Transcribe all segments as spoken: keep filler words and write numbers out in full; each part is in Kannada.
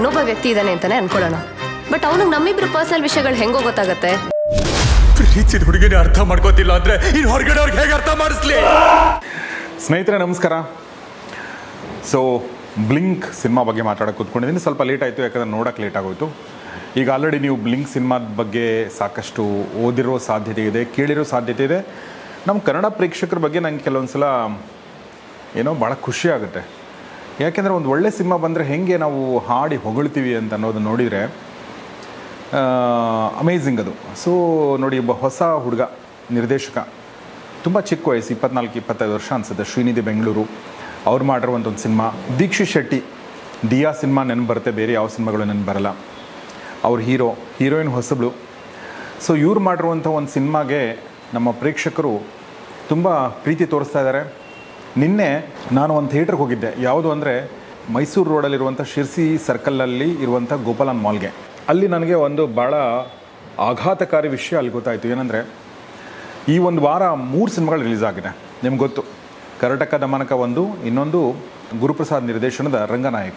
ಇನ್ನೊಬ್ಬ ವ್ಯಕ್ತಿ ಇದ್ದಾನೆ ಅಂತಾನೆ ಅನ್ಕೊಳ್ಳೋಣ. ಬಟ್ ಅವನಿಗೆ ನಮ್ಮಿಬ್ರು ಪರ್ಸನಲ್ ವಿಷಯಗಳು ಹೆಂಗೋ ಗೊತ್ತಾಗತ್ತೆ. ಪ್ರೀತಿಸಿದ ಹುಡುಗಿನೇ ಅರ್ಥ ಮಾಡ್ಕೋತಿಲ್ಲ ಅಂದ್ರೆ ಇನ್ನು ಹೊರಗಡೆ ಅವ್ರಿಗೆ ಹೇಗೆ ಅರ್ಥ ಮಾಡಿಸ್ಲಿ? ಸ್ನೇಹಿತರೆ ನಮಸ್ಕಾರ. ಸೊ ಬ್ಲಿಂಕ್ ಸಿನಿಮಾ ಬಗ್ಗೆ ಮಾತಾಡೋಕೆ ಕೂತ್ಕೊಂಡಿದ್ದೀನಿ. ಸ್ವಲ್ಪ ಲೇಟ್ ಆಯಿತು, ಯಾಕಂದರೆ ನೋಡೋಕೆ ಲೇಟ್ ಆಗೋಯಿತು. ಈಗ ಆಲ್ರೆಡಿ ನೀವು ಬ್ಲಿಂಕ್ ಸಿನಿಮಾದ ಬಗ್ಗೆ ಸಾಕಷ್ಟು ಓದಿರೋ ಸಾಧ್ಯತೆ ಇದೆ, ಕೇಳಿರೋ ಸಾಧ್ಯತೆ ಇದೆ. ನಮ್ಮ ಕನ್ನಡ ಪ್ರೇಕ್ಷಕರ ಬಗ್ಗೆ ನಂಗೆ ಕೆಲವೊಂದು ಸಲ ಏನೋ ಭಾಳ ಖುಷಿ ಆಗುತ್ತೆ. ಯಾಕೆಂದರೆ ಒಂದು ಒಳ್ಳೆ ಸಿನಿಮಾ ಬಂದರೆ ಹೇಗೆ ನಾವು ಹಾಡಿ ಹೊಗಳ್ತೀವಿ ಅಂತ ಅನ್ನೋದನ್ನು ನೋಡಿದರೆ ಅಮೇಝಿಂಗ್ ಅದು. ಸೊ ನೋಡಿ, ಒಬ್ಬ ಹೊಸ ಹುಡುಗ ನಿರ್ದೇಶಕ, ತುಂಬ ಚಿಕ್ಕ ವಯಸ್ಸು, ಇಪ್ಪತ್ನಾಲ್ಕು ಇಪ್ಪತ್ತೈದು ವರ್ಷ ಅನಿಸುತ್ತೆ, ಶ್ರೀನಿಧಿ ಬೆಂಗಳೂರು. ಅವ್ರು ಮಾಡಿರುವಂಥ ಒಂದು ಸಿನಿಮಾ. ದೀಕ್ಷಿತ್ ಶೆಟ್ಟಿ, ದಿಯಾ ಸಿನಿಮಾ ನೆನಪು ಬರುತ್ತೆ, ಬೇರೆ ಯಾವ ಸಿನಿಮಾಗಳು ನೆನಪು ಬರಲ್ಲ. ಅವ್ರ ಹೀರೋ, ಹೀರೋಯಿನ್ ಹೊಸಬಳು. ಸೊ ಇವ್ರು ಮಾಡಿರುವಂಥ ಒಂದು ಸಿನಿಮಾಗೆ ನಮ್ಮ ಪ್ರೇಕ್ಷಕರು ತುಂಬ ಪ್ರೀತಿ ತೋರಿಸ್ತಾ ಇದ್ದಾರೆ. ನಿನ್ನೆ ನಾನು ಒಂದು ಥಿಯೇಟ್ರಿಗೆ ಹೋಗಿದ್ದೆ. ಯಾವುದು ಅಂದರೆ ಮೈಸೂರು ರೋಡಲ್ಲಿರುವಂಥ ಶಿರ್ಸಿ ಸರ್ಕಲಲ್ಲಿ ಇರುವಂಥ ಗೋಪಾಲನ್ ಮಾಲ್ಗೆ. ಅಲ್ಲಿ ನನಗೆ ಒಂದು ಭಾಳ ಆಘಾತಕಾರಿ ವಿಷಯ ಅಲ್ಲಿ ಗೊತ್ತಾಯಿತು. ಏನಂದರೆ ಈ ಒಂದು ವಾರ ಮೂರು ಸಿನಿಮಾಗಳು ರಿಲೀಸ್ ಆಗಿದೆ. ನಿಮ್ಗೆ ಗೊತ್ತು, ಕರ್ನಾಟಕ ದಮನಕ ಒಂದು, ಇನ್ನೊಂದು ಗುರುಪ್ರಸಾದ್ ನಿರ್ದೇಶನದ ರಂಗನಾಯಕ.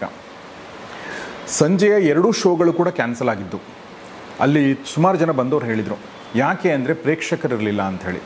ಸಂಜೆಯ ಎರಡೂ ಶೋಗಳು ಕೂಡ ಕ್ಯಾನ್ಸಲ್ ಆಗಿದ್ದು. ಅಲ್ಲಿ ಸುಮಾರು ಜನ ಬಂದವರು ಹೇಳಿದರು, ಯಾಕೆ ಅಂದರೆ ಪ್ರೇಕ್ಷಕರಿರಲಿಲ್ಲ ಅಂಥೇಳಿ.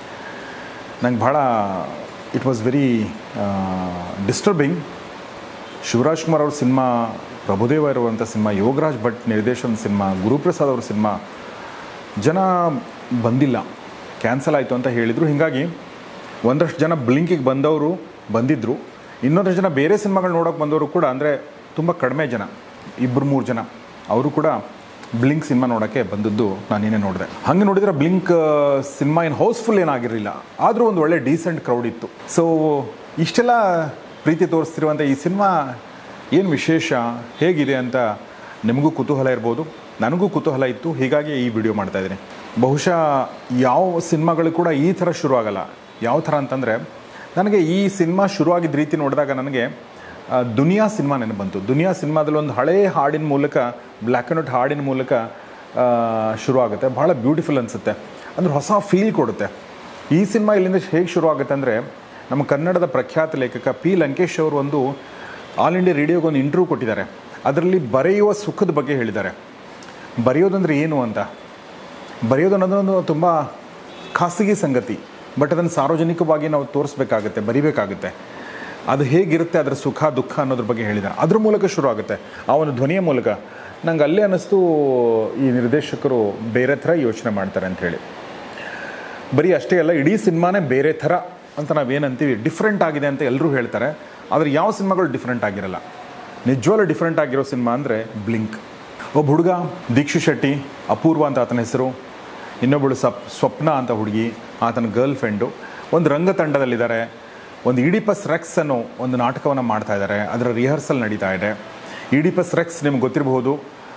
ನಂಗೆ ಭಾಳ it was very disturbing. Shivaraj Kumar ಅವ್ರ ಸಿನಿಮಾ, ಪ್ರಭುದೇವ ಇರುವಂಥ ಸಿನಿಮಾ, ಯೋಗರಾಜ್ ಭಟ್ ನಿರ್ದೇಶನ ಸಿನಿಮಾ, ಗುರುಪ್ರಸಾದ್ ಅವ್ರ ಸಿನಿಮಾ, ಜನ ಬಂದಿಲ್ಲ, ಕ್ಯಾನ್ಸಲ್ ಆಯಿತು ಅಂತ ಹೇಳಿದರು. ಹೀಗಾಗಿ ಒಂದಷ್ಟು ಜನ ಬ್ಲಿಂಕಿಗೆ ಬಂದವರು ಬಂದಿದ್ದರು. ಇನ್ನೊಂದಷ್ಟು ಜನ ಬೇರೆ ಸಿನಿಮಾಗಳು ನೋಡೋಕೆ ಬಂದವರು ಕೂಡ, ಅಂದರೆ ತುಂಬ ಕಡಿಮೆ ಜನ, ಇಬ್ಬರು ಮೂರು ಜನ, ಅವರು ಕೂಡ ಬ್ಲಿಂಕ್ ಸಿನಿಮಾ ನೋಡೋಕ್ಕೆ ಬಂದದ್ದು ನಾನೇನೇ ನೋಡಿದೆ. ಹಾಗೆ ನೋಡಿದರೆ ಬ್ಲಿಂಕ್ ಸಿನಿಮಾ ಏನು ಹೌಸ್ಫುಲ್ ಏನಾಗಿರಲಿಲ್ಲ, ಆದರೂ ಒಂದು ಒಳ್ಳೆ ಡೀಸೆಂಟ್ ಕ್ರೌಡ್ ಇತ್ತು. ಸೊ ಇಷ್ಟೆಲ್ಲ ಪ್ರೀತಿ ತೋರಿಸ್ತಿರುವಂಥ ಈ ಸಿನಿಮಾ ಏನು ವಿಶೇಷ, ಹೇಗಿದೆ ಅಂತ ನಿಮಗೂ ಕುತೂಹಲ ಇರ್ಬೋದು, ನನಗೂ ಕುತೂಹಲ ಇತ್ತು. ಹೀಗಾಗಿ ಈ ವಿಡಿಯೋ ಮಾಡ್ತಾಯಿದ್ದೀನಿ. ಬಹುಶಃ ಯಾವ ಸಿನಿಮಾಗಳು ಕೂಡ ಈ ಥರ ಶುರುವಾಗಲ್ಲ. ಯಾವ ಥರ ಅಂತಂದರೆ, ನನಗೆ ಈ ಸಿನಿಮಾ ಶುರುವಾಗಿದ್ದ ರೀತಿ ನೋಡಿದಾಗ ನನಗೆ ದುನಿಯಾ ಸಿನಿಮಾ ನೆನಪು ಬಂತು. ದುನಿಯಾ ಸಿನಿಮಾದಲ್ಲಿ ಒಂದು ಹಳೆಯ ಹಾಡಿನ ಮೂಲಕ, ಬ್ಲ್ಯಾಕ್ ಆ್ಯಂಡ್ ವೈಟ್ ಹಾಡಿನ ಮೂಲಕ ಶುರುವಾಗುತ್ತೆ. ಭಾಳ ಬ್ಯೂಟಿಫುಲ್ ಅನಿಸುತ್ತೆ, ಅಂದರೆ ಹೊಸ ಫೀಲ್ ಕೊಡುತ್ತೆ. ಈ ಸಿನಿಮಾ ಇಲ್ಲಿಂದ ಹೇಗೆ ಶುರುವಾಗುತ್ತೆ ಅಂದರೆ, ನಮ್ಮ ಕನ್ನಡದ ಪ್ರಖ್ಯಾತ ಲೇಖಕ ಪಿ ಲಂಕೇಶ್ ಅವರು ಒಂದು ಆಲ್ ಇಂಡಿಯಾ ರೇಡಿಯೋಗೆ ಒಂದು ಇಂಟರ್ವ್ಯೂ ಕೊಟ್ಟಿದ್ದಾರೆ. ಅದರಲ್ಲಿ ಬರೆಯುವ ಸುಖದ ಬಗ್ಗೆ ಹೇಳಿದ್ದಾರೆ. ಬರೆಯೋದಂದರೆ ಏನು ಅಂತ. ಬರೆಯೋದು ಅನ್ನೋದೊಂದು ತುಂಬ ಖಾಸಗಿ ಸಂಗತಿ, ಬಟ್ ಅದನ್ನು ಸಾರ್ವಜನಿಕವಾಗಿ ನಾವು ತೋರಿಸ್ಬೇಕಾಗುತ್ತೆ, ಬರಿಬೇಕಾಗುತ್ತೆ. ಅದು ಹೇಗಿರುತ್ತೆ, ಅದರ ಸುಖ ದುಃಖ ಅನ್ನೋದ್ರ ಬಗ್ಗೆ ಹೇಳಿದ್ದಾರೆ. ಅದ್ರ ಮೂಲಕ ಶುರು ಆಗುತ್ತೆ, ಆ ಒಂದು ಧ್ವನಿಯ ಮೂಲಕ. ನಂಗೆ ಅಲ್ಲೇ ಅನ್ನಿಸ್ತು, ಈ ನಿರ್ದೇಶಕರು ಬೇರೆ ಥರ ಯೋಚನೆ ಮಾಡ್ತಾರೆ ಅಂಥೇಳಿ. ಬರೀ ಅಷ್ಟೇ ಅಲ್ಲ, ಇಡೀ ಸಿನಿಮಾನೇ ಬೇರೆ ಥರ ಅಂತ ನಾವೇನಂತೀವಿ, ಡಿಫ್ರೆಂಟ್ ಆಗಿದೆ ಅಂತ ಎಲ್ಲರೂ ಹೇಳ್ತಾರೆ. ಆದರೆ ಯಾವ ಸಿನಿಮಾಗಳು ಡಿಫ್ರೆಂಟ್ ಆಗಿರಲ್ಲ. ನಿಜವಾಗ್ಲೂ ಡಿಫ್ರೆಂಟ್ ಆಗಿರೋ ಸಿನಿಮಾ ಅಂದರೆ ಬ್ಲಿಂಕ್. ಒಬ್ಬ ಹುಡುಗ ದೀಕ್ಷಿತ್ ಶೆಟ್ಟಿ, ಅಪೂರ್ವ ಅಂತ ಆತನ ಹೆಸರು, ಇನ್ನೊಬ್ಬಳು ಸಪ್ ಸ್ವಪ್ನ ಅಂತ ಹುಡುಗಿ, ಆತನ ಗರ್ಲ್ ಫ್ರೆಂಡು, ಒಂದು ರಂಗತಂಡದಲ್ಲಿದ್ದಾರೆ. ಒಂದು ಇಡಿಪಸ್ ರೆಕ್ಸ್ ಅನ್ನೋ ಒಂದು ನಾಟಕವನ್ನು ಮಾಡ್ತಾ ಇದ್ದಾರೆ. ಅದರ ರಿಹರ್ಸಲ್ ನಡೀತಾ ಇದೆ. ಇಡಿಪಸ್ ರೆಕ್ಸ್ ನಿಮ್ಗೆ ಗೊತ್ತಿರಬಹುದು,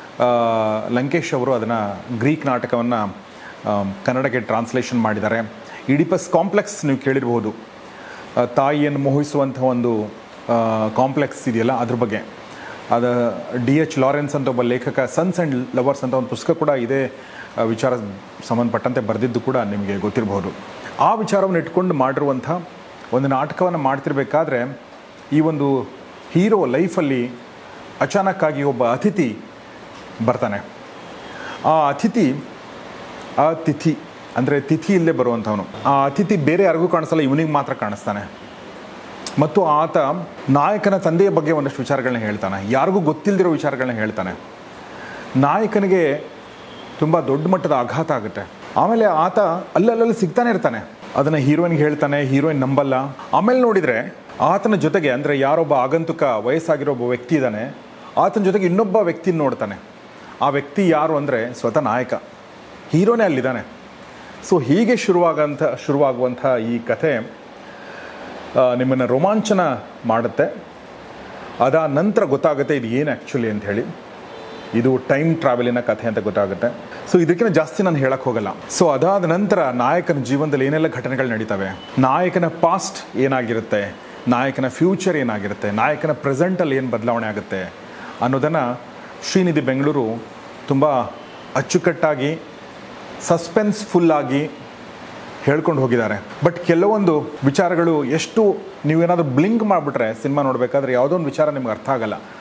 ಲಂಕೇಶ್ ಅವರು ಅದನ್ನು ಗ್ರೀಕ್ ನಾಟಕವನ್ನು ಕನ್ನಡಕ್ಕೆ ಟ್ರಾನ್ಸ್ಲೇಷನ್ ಮಾಡಿದ್ದಾರೆ. ಇಡಿಪಸ್ ಕಾಂಪ್ಲೆಕ್ಸ್ ನೀವು ಕೇಳಿರ್ಬೋದು, ತಾಯಿಯನ್ನು ಮೋಹಿಸುವಂಥ ಒಂದು ಕಾಂಪ್ಲೆಕ್ಸ್ ಇದೆಯಲ್ಲ, ಅದ್ರ ಬಗ್ಗೆ. ಅದು ಡಿ ಎಚ್ ಲಾರೆನ್ಸ್ ಅಂತ ಒಬ್ಬ ಲೇಖಕ, ಸನ್ಸ್ ಆ್ಯಂಡ್ ಲವರ್ಸ್ ಅಂತ ಒಂದು ಪುಸ್ತಕ ಕೂಡ ಇದೇ ವಿಚಾರ ಸಂಬಂಧಪಟ್ಟಂತೆ ಬರೆದಿದ್ದು ಕೂಡ ನಿಮಗೆ ಗೊತ್ತಿರಬಹುದು. ಆ ವಿಚಾರವನ್ನು ಇಟ್ಕೊಂಡು ಮಾಡಿರುವಂಥ ಒಂದು ನಾಟಕವನ್ನು ಮಾಡ್ತಿರ್ಬೇಕಾದ್ರೆ ಈ ಒಂದು ಹೀರೋ ಲೈಫಲ್ಲಿ ಅಚಾನಕ್ಕಾಗಿ ಒಬ್ಬ ಅತಿಥಿ ಬರ್ತಾನೆ. ಆ ಅತಿಥಿ ಆ ತಿಥಿ ಅಂದರೆ ತಿಥಿ ಇಲ್ಲೇ ಬರುವಂಥವನು. ಆ ಅತಿಥಿ ಬೇರೆ ಯಾರಿಗೂ ಕಾಣಿಸಲ್ಲ, ಇವನಿಗೆ ಮಾತ್ರ ಕಾಣಿಸ್ತಾನೆ. ಮತ್ತು ಆತ ನಾಯಕನ ತಂದೆಯ ಬಗ್ಗೆ ಒಂದಷ್ಟು ವಿಚಾರಗಳನ್ನ ಹೇಳ್ತಾನೆ, ಯಾರಿಗೂ ಗೊತ್ತಿಲ್ಲದಿರೋ ವಿಚಾರಗಳನ್ನ ಹೇಳ್ತಾನೆ. ನಾಯಕನಿಗೆ ತುಂಬ ದೊಡ್ಡ ಮಟ್ಟದ ಆಘಾತ ಆಗುತ್ತೆ. ಆಮೇಲೆ ಆತ ಅಲ್ಲಲ್ಲಿ ಸಿಗ್ತಾನೆ ಇರ್ತಾನೆ, ಅದನ್ನು ಹೀರೋಯಿನ್ಗೆ ಹೇಳ್ತಾನೆ, ಹೀರೋಯಿನ್ ನಂಬಲ್ಲ. ಆಮೇಲೆ ನೋಡಿದರೆ ಆತನ ಜೊತೆಗೆ, ಅಂದರೆ ಯಾರೊಬ್ಬ ಆಗಂತುಕ ವಯಸ್ಸಾಗಿರೋ ಒಬ್ಬ ವ್ಯಕ್ತಿ ಇದ್ದಾನೆ, ಆತನ ಜೊತೆಗೆ ಇನ್ನೊಬ್ಬ ವ್ಯಕ್ತಿನ ನೋಡ್ತಾನೆ. ಆ ವ್ಯಕ್ತಿ ಯಾರು ಅಂದರೆ ಸ್ವತಃ ನಾಯಕ, ಹೀರೋನೇ ಅಲ್ಲಿದ್ದಾನೆ. ಸೊ ಹೀಗೆ ಶುರುವಾಗಂಥ ಶುರುವಾಗುವಂಥ ಈ ಕಥೆ ನಿಮ್ಮನ್ನು ರೋಮಾಂಚನ ಮಾಡುತ್ತೆ. ಅದಾದ ನಂತರ ಗೊತ್ತಾಗುತ್ತೆ ಇದು ಏನು ಆ್ಯಕ್ಚುಲಿ ಅಂತ ಹೇಳಿ. ಇದು ಟೈಮ್ ಟ್ರಾವೆಲಿನ ಕಥೆ ಅಂತ ಗೊತ್ತಾಗುತ್ತೆ. ಸೊ ಇದಕ್ಕಿಂತ ಜಾಸ್ತಿ ನಾನು ಹೇಳಕ್ಕೆ ಹೋಗಲ್ಲ. ಸೊ ಅದಾದ ನಂತರ ನಾಯಕನ ಜೀವನದಲ್ಲಿ ಏನೆಲ್ಲ ಘಟನೆಗಳು ನಡೀತವೆ, ನಾಯಕನ ಪಾಸ್ಟ್ ಏನಾಗಿರುತ್ತೆ, ನಾಯಕನ ಫ್ಯೂಚರ್ ಏನಾಗಿರುತ್ತೆ, ನಾಯಕನ ಪ್ರೆಸೆಂಟಲ್ಲಿ ಏನು ಬದಲಾವಣೆ ಆಗುತ್ತೆ ಅನ್ನೋದನ್ನು ಶ್ರೀನಿಧಿ ಬೆಂಗಳೂರು ತುಂಬ ಅಚ್ಚುಕಟ್ಟಾಗಿ ಸಸ್ಪೆನ್ಸ್ಫುಲ್ಲಾಗಿ ಹೇಳ್ಕೊಂಡು ಹೋಗಿದ್ದಾರೆ. ಬಟ್ ಕೆಲವೊಂದು ವಿಚಾರಗಳು ಎಷ್ಟು ನೀವೇನಾದರೂ ಬ್ಲಿಂಕ್ ಮಾಡಿಬಿಟ್ರೆ ಸಿನಿಮಾ ನೋಡಬೇಕಾದ್ರೆ ಯಾವುದೋ ಒಂದು ವಿಚಾರ ನಿಮ್ಗೆ ಅರ್ಥ ಆಗಲ್ಲ.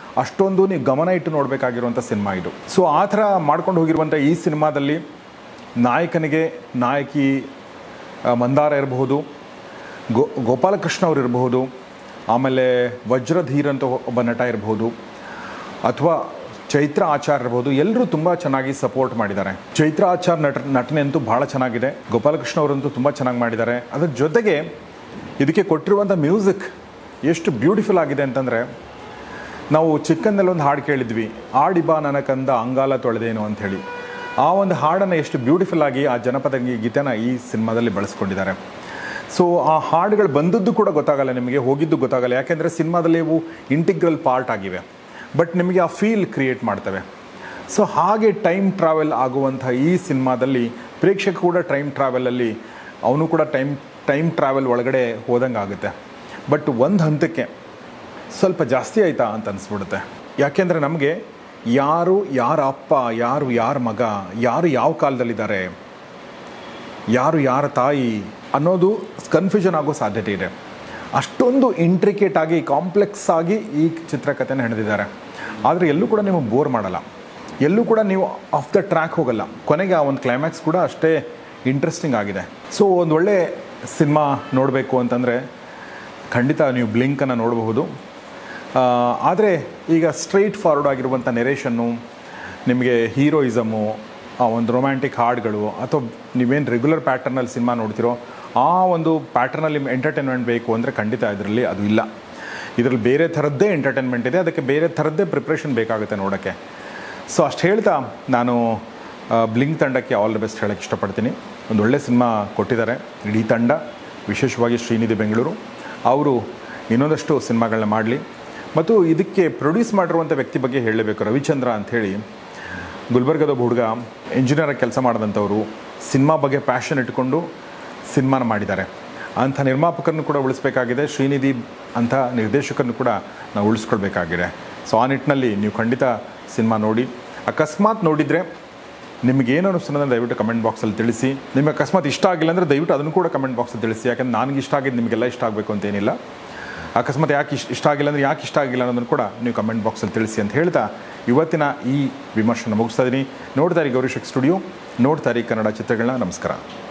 ಅಷ್ಟೊಂದು ನೀವು ಗಮನ ಇಟ್ಟು ನೋಡಬೇಕಾಗಿರುವಂಥ ಸಿನಿಮಾ ಇದು. ಸೊ ಆ ಥರ ಮಾಡ್ಕೊಂಡು ಹೋಗಿರುವಂಥ ಈ ಸಿನಿಮಾದಲ್ಲಿ ನಾಯಕನಿಗೆ ನಾಯಕಿ ಮಂದಾರ ಇರಬಹುದು, ಗೋ ಗೋಪಾಲಕೃಷ್ಣ ಅವರು ಇರಬಹುದು, ಆಮೇಲೆ ವಜ್ರಧೀರ್ ಅಂತ ಒಬ್ಬ ನಟ ಇರಬಹುದು, ಅಥವಾ ಚೈತ್ರ ಆಚಾರ್ ಇರ್ಬೋದು. ಎಲ್ಲರೂ ತುಂಬ ಚೆನ್ನಾಗಿ ಸಪೋರ್ಟ್ ಮಾಡಿದ್ದಾರೆ. ಚೈತ್ರ ಆಚಾರ್ ನಟ ನಟನೆ ಅಂತೂ ಭಾಳ ಚೆನ್ನಾಗಿದೆ. ಗೋಪಾಲಕೃಷ್ಣ ಅವರಂತೂ ತುಂಬ ಚೆನ್ನಾಗಿ ಮಾಡಿದ್ದಾರೆ. ಅದ್ರ ಜೊತೆಗೆ ಇದಕ್ಕೆ ಕೊಟ್ಟಿರುವಂಥ ಮ್ಯೂಸಿಕ್ ಎಷ್ಟು ಬ್ಯೂಟಿಫುಲ್ ಆಗಿದೆ ಅಂತಂದರೆ, ನಾವು ಚಿಕ್ಕಂದಲ್ಲಿ ಒಂದು ಹಾಡು ಕೇಳಿದ್ವಿ, ಆಡಿಬಾ ನನ್ನ ಕಂದ ಅಂಗಾಲ ತೊಳೆದೇನು ಅಂಥೇಳಿ. ಆ ಒಂದು ಹಾಡನ್ನು ಎಷ್ಟು ಬ್ಯೂಟಿಫುಲ್ ಆಗಿ ಆ ಜನಪದ ಗೀತೆನ ಈ ಸಿನಿಮಾದಲ್ಲಿ ಬಳಸ್ಕೊಂಡಿದ್ದಾರೆ. ಸೊ ಆ ಹಾಡುಗಳು ಬಂದದ್ದು ಕೂಡ ಗೊತ್ತಾಗಲ್ಲ ನಿಮಗೆ, ಹೋಗಿದ್ದು ಗೊತ್ತಾಗಲ್ಲ. ಯಾಕೆಂದರೆ ಸಿನಿಮಾದಲ್ಲಿ ಇವು ಇಂಟಿಗ್ರಲ್ ಪಾರ್ಟ್ ಆಗಿವೆ, ಬಟ್ ನಿಮಗೆ ಆ ಫೀಲ್ ಕ್ರಿಯೇಟ್ ಮಾಡ್ತವೆ. ಸೊ ಹಾಗೆ ಟೈಮ್ ಟ್ರಾವೆಲ್ ಆಗುವಂಥ ಈ ಸಿನಿಮಾದಲ್ಲಿ ಪ್ರೇಕ್ಷಕ ಕೂಡ ಟೈಮ್ ಟ್ರಾವೆಲಲ್ಲಿ ಅವನು ಕೂಡ ಟೈಮ್ ಟೈಮ್ ಟ್ರಾವೆಲ್ ಒಳಗಡೆ ಹೋದಂಗೆ ಆಗುತ್ತೆ. ಬಟ್ ಒಂದು ಹಂತಕ್ಕೆ ಸ್ವಲ್ಪ ಜಾಸ್ತಿ ಆಯಿತಾ ಅಂತ ಅನಿಸ್ಬಿಡುತ್ತೆ. ಯಾಕೆಂದರೆ ನಮಗೆ ಯಾರು ಯಾರ ಅಪ್ಪ, ಯಾರು ಯಾರ ಮಗ, ಯಾರು ಯಾವ ಕಾಲದಲ್ಲಿದ್ದಾರೆ, ಯಾರು ಯಾರ ತಾಯಿ ಅನ್ನೋದು ಕನ್ಫ್ಯೂಷನ್ ಆಗೋ ಸಾಧ್ಯತೆ ಇದೆ. ಅಷ್ಟೊಂದು ಇಂಟ್ರಿಕೇಟ್ ಆಗಿ ಕಾಂಪ್ಲೆಕ್ಸ್ ಆಗಿ ಈ ಚಿತ್ರಕಥೆನ ಹೆಣೆದಿದ್ದಾರೆ. ಆದರೆ ಎಲ್ಲೂ ಕೂಡ ನೀವು ಬೋರ್ ಮಾಡಲ್ಲ, ಎಲ್ಲೂ ಕೂಡ ನೀವು ಆಫ್ ದ ಟ್ರ್ಯಾಕ್ ಹೋಗಲ್ಲ. ಕೊನೆಗೆ ಆ ಒಂದು ಕ್ಲೈಮ್ಯಾಕ್ಸ್ ಕೂಡ ಅಷ್ಟೇ ಇಂಟ್ರೆಸ್ಟಿಂಗ್ ಆಗಿದೆ. ಸೊ ಒಂದು ಒಳ್ಳೆ ಸಿನಿಮಾ ನೋಡಬೇಕು ಅಂತಂದರೆ ಖಂಡಿತ ನೀವು ಬ್ಲಿಂಕನ್ನು ನೋಡಬಹುದು. ಆದರೆ ಈಗ ಸ್ಟ್ರೈಟ್ ಫಾರ್ವರ್ಡ್ ಆಗಿರುವಂಥ ನೆರೇಷನ್ನು, ನಿಮಗೆ ಹೀರೋಯಿಸಮು, ಆ ಒಂದು ರೊಮ್ಯಾಂಟಿಕ್ ಹಾಡುಗಳು, ಅಥವಾ ನೀವೇನು ರೆಗ್ಯುಲರ್ ಪ್ಯಾಟರ್ನಲ್ಲಿ ಸಿನಿಮಾ ನೋಡ್ತಿರೋ ಆ ಒಂದು ಪ್ಯಾಟರ್ನಲ್ಲಿ ಎಂಟರ್ಟೈನ್ಮೆಂಟ್ ಬೇಕು ಅಂದರೆ ಖಂಡಿತ ಇದರಲ್ಲಿ ಅದು ಇಲ್ಲ. ಇದರಲ್ಲಿ ಬೇರೆ ಥರದ್ದೇ ಎಂಟರ್ಟೈನ್ಮೆಂಟ್ ಇದೆ, ಅದಕ್ಕೆ ಬೇರೆ ಥರದ್ದೇ ಪ್ರಿಪ್ರೇಷನ್ ಬೇಕಾಗುತ್ತೆ ನೋಡೋಕ್ಕೆ. ಸೊ ಅಷ್ಟು ಹೇಳ್ತಾ ನಾನು ಬ್ಲಿಂಕ್ ತಂಡಕ್ಕೆ ಆಲ್ ದ ಬೆಸ್ಟ್ ಹೇಳೋಕ್ಕೆ ಇಷ್ಟಪಡ್ತೀನಿ. ಒಂದು ಒಳ್ಳೆ ಸಿನಿಮಾ ಕೊಟ್ಟಿದ್ದಾರೆ ಇಡೀ ತಂಡ, ವಿಶೇಷವಾಗಿ ಶ್ರೀನಿಧಿ ಬೆಂಗಳೂರು ಅವರು ಇನ್ನೊಂದಷ್ಟು ಸಿನಿಮಾಗಳನ್ನ ಮಾಡಲಿ. ಮತ್ತು ಇದಕ್ಕೆ ಪ್ರೊಡ್ಯೂಸ್ ಮಾಡಿರುವಂಥ ವ್ಯಕ್ತಿ ಬಗ್ಗೆ ಹೇಳಲೇಬೇಕು, ರವಿಚಂದ್ರ ಅಂಥೇಳಿ. ಗುಲ್ಬರ್ಗದ ಒಬ್ಬ ಹುಡುಗ, ಇಂಜಿನಿಯರಾಗಿ ಕೆಲಸ ಮಾಡಿದಂಥವರು, ಸಿನಿಮಾ ಬಗ್ಗೆ ಪ್ಯಾಷನ್ ಇಟ್ಕೊಂಡು ಸಿನಿಮಾನ ಮಾಡಿದ್ದಾರೆ. ಅಂಥ ನಿರ್ಮಾಪಕರನ್ನು ಕೂಡ ಉಳಿಸ್ಬೇಕಾಗಿದೆ, ಶ್ರೀನಿಧಿ ಅಂಥ ನಿರ್ದೇಶಕರನ್ನು ಕೂಡ ನಾವು ಉಳಿಸ್ಕೊಳ್ಬೇಕಾಗಿದೆ. ಸೊ ಆ ನಿಟ್ಟಿನಲ್ಲಿ ನೀವು ಖಂಡಿತ ಸಿನಿಮಾ ನೋಡಿ. ಅಕಸ್ಮಾತ್ ನೋಡಿದರೆ ನಿಮಗೇನು ಅನ್ನಿಸ್ತದೆ ದಯವಿಟ್ಟು ಕಮೆಂಟ್ ಬಾಕ್ಸಲ್ಲಿ ತಿಳಿಸಿ. ನಿಮಗೆ ಅಕಸ್ಮಾತ್ ಇಷ್ಟ ಆಗಿಲ್ಲ ಅಂದರೆ ದಯವಿಟ್ಟು ಅದನ್ನು ಕೂಡ ಕಮೆಂಟ್ ಬಾಕ್ಸಲ್ಲಿ ತಿಳಿಸಿ. ಯಾಕಂದರೆ ನನಗೆ ಇಷ್ಟ ಆಗಿದ್ದು ನಿಮಗೆಲ್ಲ ಇಷ್ಟ ಆಗಬೇಕು ಅಂತೇನಿಲ್ಲ. ಅಕಸ್ಮಾತ್ ಯಾಕೆ ಇಷ್ಟ ಇಷ್ಟ ಆಗಿಲ್ಲ ಅಂದರೆ ಯಾಕೆ ಇಷ್ಟ ಆಗಿಲ್ಲ ಅನ್ನೋದನ್ನು ಕೂಡ ನೀವು ಕಮೆಂಟ್ ಬಾಕ್ಸಲ್ಲಿ ತಿಳಿಸಿ ಅಂತ ಹೇಳ್ತಾ ಇವತ್ತಿನ ಈ ವಿಮರ್ಶೆನ ಮುಗಿಸ್ತಾ ಇದ್ದೀನಿ. ನೋಡ್ತಾ ಇರಿ ಗೌರಿಶಕ್ ಸ್ಟುಡಿಯೋ, ನೋಡ್ತಾ ಇರಿ ಕನ್ನಡ ಚಿತ್ರಗಳನ್ನ. ನಮಸ್ಕಾರ.